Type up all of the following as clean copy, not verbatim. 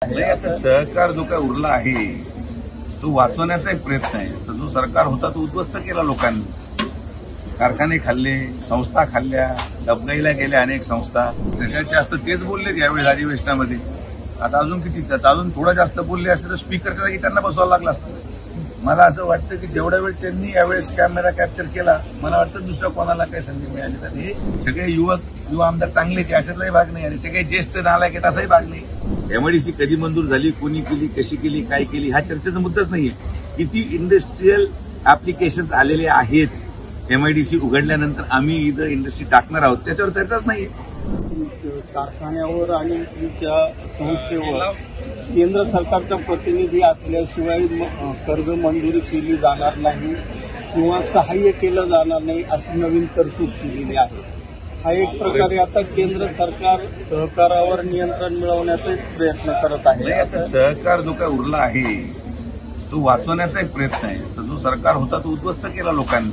सहकार जो काय उरला आहे तो वाचवण्याचा एक प्रयत्न आहे. तर जो सरकार होता तो उद्ध्वस्त केला लोकांनी. कारखाने खाल्ले, संस्था खाल्ल्या, डबगाईला गेल्या अनेक संस्था. सगळ्यात जास्त तेच बोलले यावेळी अधिवेशनामध्ये. आता अजून किती अजून थोडं जास्त बोलले असते तर स्पीकरच्या जागी त्यांना बसवावं लागलं असतं. मला असं वाटतं की जेवढ्या वेळ त्यांनी यावेळेस कॅमेरा कॅप्चर केला, मला वाटतं दुसऱ्या कोणाला काही संधी मिळाली तर हे सगळे युवा आमदार चांगलेच अशातलाही भाग नाही आणि सगळे ज्येष्ठ नालायक आहेत असाही भाग नाही. एमआयडीसी कधी मंजूर झाली, कोणी केली, कशी केली, काय केली हा चर्चेचा मुद्दाच नाहीये. किती इंडस्ट्रीयल ऍप्लिकेशन्स आलेले आहेत एमआयडीसी उघडल्यानंतर आम्ही इथं इंडस्ट्री टाकणार आहोत त्याच्यावर चर्चाच नाहीये. कारखान्यावर आणि तुमच्या संस्थेवर केंद्र सरकारचा प्रतिनिधी असल्याशिवाय कर्ज मंजुरी केली जाणार नाही किंवा सहाय्य केलं जाणार नाही अशी नवीन तरतूद केलेली आहे. हा एक प्रकारे आता केंद्र सरकार सहकारावर नियंत्रण मिळवण्याचा एक प्रयत्न करत आहे. सहकार जो काय उरला आहे तो वाचवण्याचा एक प्रयत्न आहे. तर जो सरकार होता तो उद्ध्वस्त केला लोकांनी.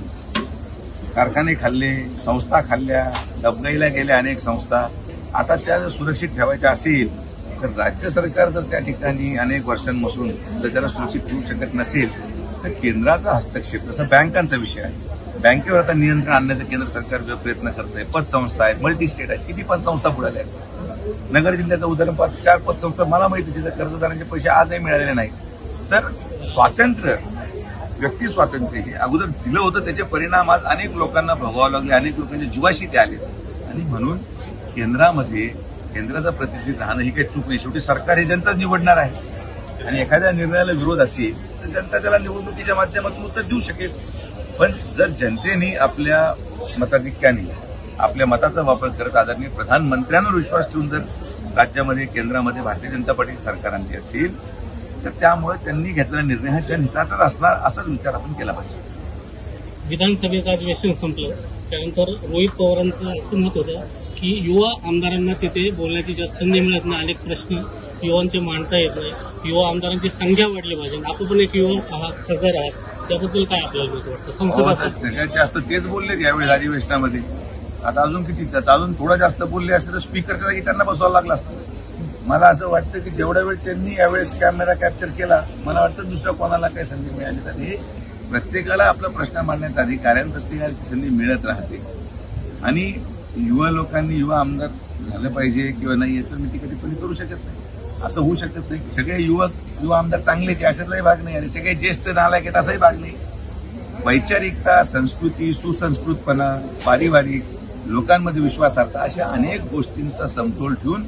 कारखाने खाल्ले, संस्था खाल्ल्या, डबगाईला गेल्या अनेक संस्था. आता त्या जर सुरक्षित ठेवायच्या असेल तर राज्य सरकार जर त्या ठिकाणी अनेक वर्षांपासून जर त्याला सुरक्षित ठेवू शकत नसेल तर केंद्राचा हस्तक्षेप, जसं बँकांचा विषय आहे, बँकेवर आता नियंत्रण आणण्याचा केंद्र सरकार जो प्रयत्न करत आहे. पतसंस्था आहेत, मल्टी स्टेट आहेत, किती पतसंस्था बुडाल्या आहेत. नगर जिल्ह्याचं उदाहरण 4 पतसंस्था मला माहिती तिथे कर्जदारांचे पैसे आजही मिळालेले नाहीत. तर स्वातंत्र्य, व्यक्ती स्वातंत्र्य हे अगोदर दिलं होतं, त्याचे परिणाम आज अनेक लोकांना भोगावे लागले, अनेक लोकांच्या जीवाशी ते आले. आणि म्हणून केंद्रामध्ये केंद्राचा प्रतिनिधी राहणं ही काही चूक नाही. शेवटी सरकार हे जनताच निवडणार आहे आणि एखाद्या निर्णयाला विरोध असेल तर जनता त्याला निवडणुकीच्या माध्यमातून उत्तर देऊ शकेल. पण जर जनतेने आपल्या मताधिक्याने आपल्या मताचा वापर करत आदरणीय प्रधानमंत्र्यांवर विश्वास ठेवून जर राज्यामध्ये केंद्रामध्ये भारतीय जनता पार्टी सरकार आणली असेल तर त्यामुळे त्यांनी घेतलेला निर्णय हा जनहिताचाच असणार असाच विचार आपण केला पाहिजे. विधानसभेचं अधिवेशन संपलं त्यानंतर रोहित पवारांचं असं मत होतं की युवा आमदारांना तिथे बोलण्याची जास्त संधी मिळत नाही, अनेक प्रश्न युवांचे मांडता येत नाही, युवा आमदारांची संख्या वाढली पाहिजे. आपण पण एक युवा खासदार आहात, त्याबद्दल काय आपल्याला वाटतं? सगळ्यात जास्त तेच बोलले यावेळी अधिवेशनामध्ये. आता अजून किती अजून थोडं जास्त बोलले असते तर स्पीकरच्या जागी त्यांना बसवावं लागलं असतं. मला असं वाटतं की जेवढ्या वेळ त्यांनी यावेळेस कॅमेरा कॅप्चर केला, मला वाटतं दुसऱ्या कोणाला काही संधी मिळाली तर हे प्रत्येकाला आपला प्रश्न मांडण्याचा अधिकार आहे, प्रत्येकाला ती संधी मिळत राहते. आणि युवा लोकांनी युवा आमदार झालं पाहिजे किंवा नाही याचं मी टिप्पणी करू शकत नाही. असं होऊ शकत नाही. सगळे युवा आमदार चांगलेच अशातलाही भाग नाही आणि सगळे ज्येष्ठ नालायक आहेत असाही भाग नाही. वैचारिकता, संस्कृती, सुसंस्कृतपणा, पारिवारिक, लोकांमध्ये विश्वासार्हता अशा अनेक गोष्टींचा समतोल ठेवून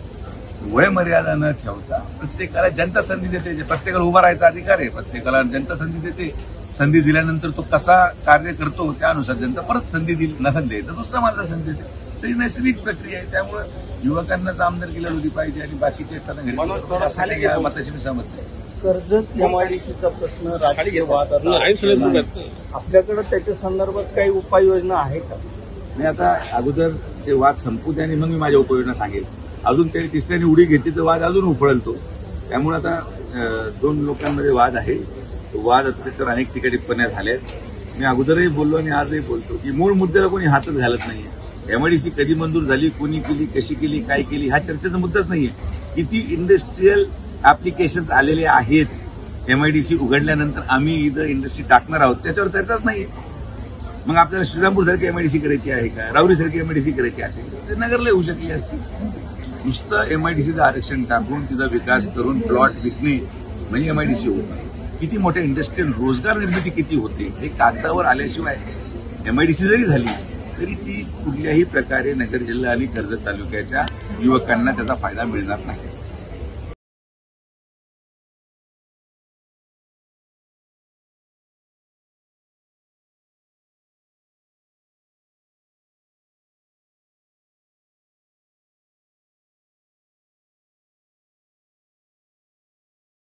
वय मर्यादा न ठेवता प्रत्येकाला जनता संधी देते. प्रत्येकाला उभा राहायचा अधिकार आहे, प्रत्येकाला जनता संधी देते. संधी दिल्यानंतर तो कसा कार्य करतो त्यानुसार जनता परत संधी दिली, नसेल द्यायचं दुसरा माणसा संधी देते. तरी नैसर्गिक प्रक्रिया आहे. त्यामुळे युवकांनाच आमदारकीला होती पाहिजे आणि बाकीचे मताशी मी सहमत नाही. कर्जत एमआयडीसीचा प्रश्न राजकीय वाद आपल्याकडे त्याच्या संदर्भात काही उपाययोजना आहे का? मी आता अगोदर ते वाद संपू द्या आणि मग मी माझ्या उपाययोजना सांगेल. अजून ते तिसऱ्याने उडी घेतली तर वाद अजून उफळतो. त्यामुळे आता 2 लोकांमध्ये वाद आहे. वाद आता त्याच्यावर अनेक टिप्पण्या झाल्यात. मी अगोदरही बोललो आणि आजही बोलतो की मूळ मुद्द्याला कोणी हातच घालत नाहीये. एमआयडीसी कधी मंजूर झाली, कोणी केली, कशी केली, काय केली हा चर्चेचा मुद्दाच नाहीये. किती इंडस्ट्रीयल ऍप्लिकेशन्स आलेले आहेत एमआयडीसी उघडल्यानंतर आम्ही इथं इंडस्ट्री टाकणार आहोत त्याच्यावर चर्चाच नाहीये. मग आपल्याला श्रीरामपूर सारखी एमआयडीसी करायची आहे का, रावरी सारखी एमआयडीसी करायची असेल तर नगरला येऊ शकली असती. नुसतं एमआयडीसीचं आरक्षण टाकून तिचा विकास करून प्लॉट विकणे म्हणजे एमआयडीसी होत. किती मोठ्या इंडस्ट्रीयल रोजगार निर्मिती किती होते हे कागदावर आल्याशिवाय एमआयडीसी जरी झाली तरी ती कुठल्याही प्रकारे नगर जिल्हा आणि कर्जत तालुक्याच्या युवकांना त्याचा फायदा मिळणार नाही.